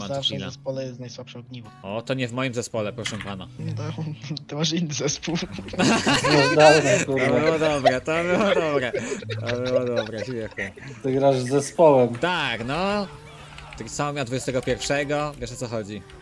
ma zawsze w chwila. zespole jest najsłabsze ogniwo. O, to nie w moim zespole, proszę pana. To masz inny zespół. No dalej, To kurwa. było dobre, to było dobre. To było dobre, dziękuję. Ty grasz z zespołem. Tak, no. Tak samo miał 21, wiesz o co chodzi.